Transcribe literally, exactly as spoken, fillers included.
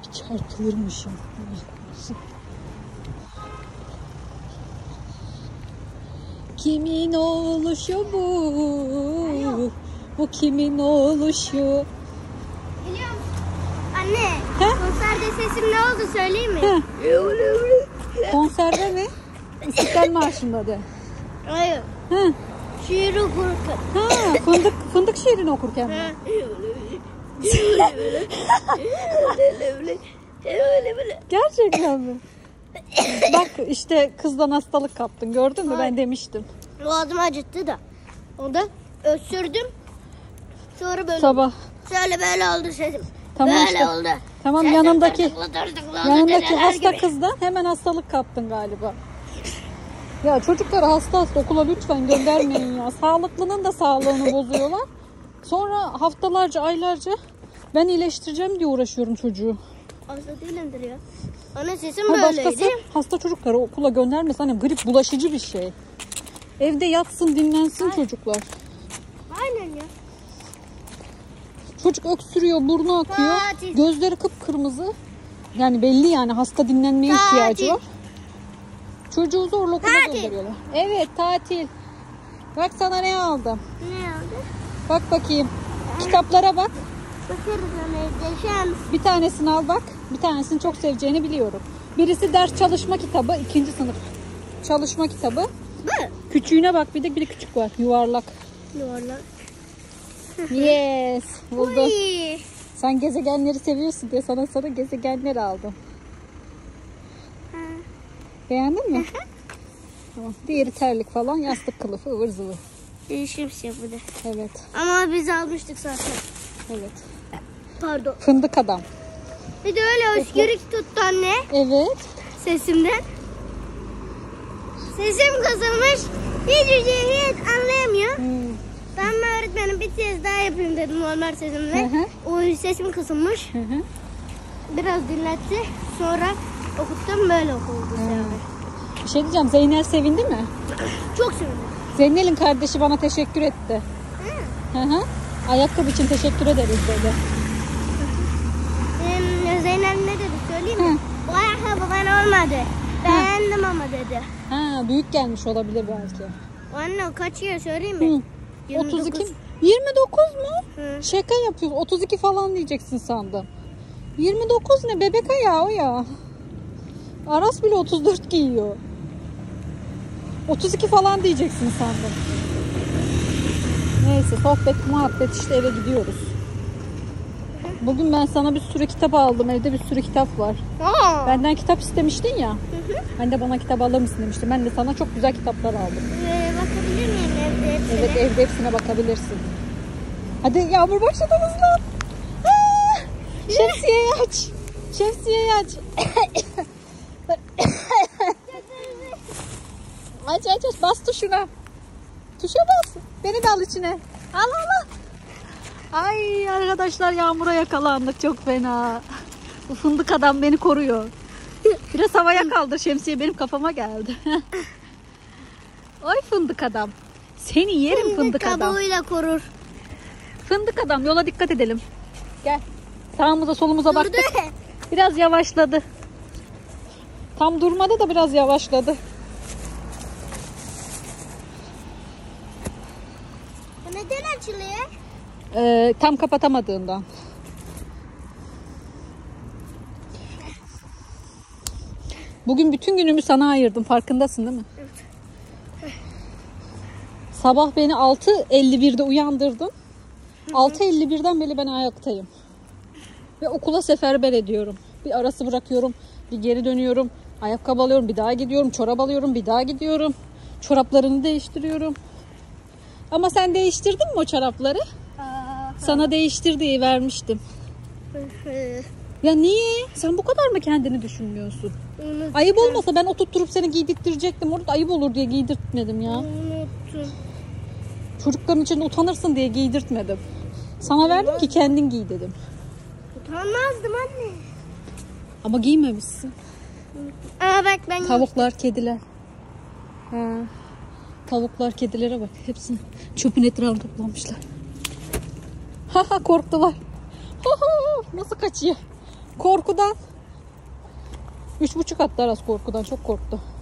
Çarpılırmışım. Kimin oluşu bu? Bu kimin oluşu? Biliyorum. Anne, He? konserde sesim ne oldu söyleyeyim mi? He. Konserde mi? İstiklal Marşı'nda de. Hayır. He. Şiir okurken. Ha, fındık fındık şiirini okurken mi? Gerçekten mi? Bak işte kızdan hastalık kaptın, gördün mü? Ben demiştim. Boğazımı acıttı da. Ondan öksürdüm. Sonra böyle Sabah. şöyle böyle oldu sesim. Tamam böyle işte. oldu. Tamam, Sesim yanındaki tırtıklı tırtıklı oldu, yanındaki dedeler hasta gibi. kızdan hemen hastalık kaptın galiba. Ya çocukları hasta hasta okula lütfen göndermeyin ya. Sağlıklının da sağlığını bozuyorlar. Sonra haftalarca, aylarca ben iyileştireceğim diye uğraşıyorum çocuğu. Hasta değilimdir ya. Ana sesim Ha, böyleydi. başkası hasta çocukları okula göndermesin. Hani grip bulaşıcı bir şey. Evde yatsın, dinlensin Aynen. çocuklar. Aynen ya. Çocuk öksürüyor, burnu akıyor. Tatil. Gözleri kıpkırmızı. Yani belli yani hasta dinlenmeye Tatil. ihtiyacı var. Çocuğu zorla okula Tatil. gönderiyorlar. Evet, tatil. Bak sana ne aldım. Ne oldu? Bak bakayım. Kitaplara bak. Bakarız ona yaşam. Bir tanesini al bak. Bir tanesini çok seveceğini biliyorum. Birisi ders çalışma kitabı. İkinci sınıf çalışma kitabı. Bu. Küçüğüne bak, bir de bir de küçük var. Yuvarlak. Yuvarlak. Yes. Buldum. Uy. Sen gezegenleri seviyorsun diye sana sana gezegenler aldım. Ha. Beğendin mi? Tamam. Diğeri terlik falan. Yastık kılıfı ıvır zıvır. Değişim şey bu da. Evet. Ama biz almıştık zaten. Evet. Pardon. Fındık adam. Bir de öyle öskürük tuttu anne Evet. sesimden. Sesim kısılmış. Hiçbir şey hiç anlayamıyor. Hmm. Ben mi öğretmenim bir kez daha yapayım dedim normal sesimle. Hı hı. O sesim kısılmış. Hı hı. Biraz dinletti. Sonra okuttum böyle okuldu. Bir şey diyeceğim. Zeynel sevindi mi? Çok sevindim. Zeynel'in kardeşi bana teşekkür etti. Hı hı. Ayakkabı için teşekkür ederiz dedi. Ee, Zeynep ne dedi söyleyeyim mi? Hı. Bu ayakkabı bana olmadı. Beğendim ama dedi. Ha, büyük gelmiş olabilir belki. Anne o kaç yıl söyleyeyim mi? Hı. yirmi dokuz. otuz iki. yirmi dokuz mu? Hı. Şaka yapıyorsun. otuz iki falan diyeceksin sandım. yirmi dokuz ne? Bebek ayağı o ya. Aras bile otuz dört giyiyor. otuz iki falan diyeceksin sandım. Neyse, sohbet muhabbet işte, eve gidiyoruz. Bugün ben sana bir sürü kitap aldım. Evde bir sürü kitap var. Aa. Benden kitap istemiştin ya. Hı hı. Ben de bana kitap alır mısın demiştim. Ben de sana çok güzel kitaplar aldım. Ee, bakabilir miyim evde hepsine? Evet, evde hepsine bakabilirsin. Hadi yağmur başladı, hızlan. Aa, şemsiyeyi aç. Şemsiyeyi aç. aç aç aç. Bas tuşuna. Tuşa bas. Beni de al içine. Al al al. Ay arkadaşlar, yağmura yakalandık çok fena. Bu fındık adam beni koruyor. Biraz havaya kaldır, şemsiye benim kafama geldi. Oy fındık adam. Seni yerim fındık adam. Kabuğuyla korur. Fındık adam, yola dikkat edelim. Gel. Sağımıza solumuza baktık. Durdu. Biraz yavaşladı. Tam durmadı da biraz yavaşladı. Bu neden açılıyor? Ee, tam kapatamadığından. Bugün bütün günümü sana ayırdım. Farkındasın değil mi? Evet. Sabah beni altı elli birde uyandırdın. altı elli birden beri ben ayaktayım. Ve okula seferber ediyorum. Bir arası bırakıyorum. Bir geri dönüyorum. Ayakkabı alıyorum. Bir daha gidiyorum. Çorap alıyorum. Bir daha gidiyorum. Çoraplarını değiştiriyorum. Ama sen değiştirdin mi o çorapları? Aa, Sana değiştir diye vermiştim. Ya niye? Sen bu kadar mı kendini düşünmüyorsun? Unuttum. Ayıp olmasa ben oturtturup seni giydirttirecektim. Orada ayıp olur diye giydirtmedim ya. Unuttum. Çocukların içinde utanırsın diye giydirtmedim. Sana verdim ki kendin giy dedim. Utanmazdım anne. Ama giymemişsin. Ama bak ben Tavuklar, kediler. Ha. Tavuklar, kedilere bak. Hepsini çöpün etrafına toplamışlar. Ha ha, korktular. Ha ha, nasıl kaçıyor? Korkudan. Üç buçuk attı Aras korkudan. Çok korktu.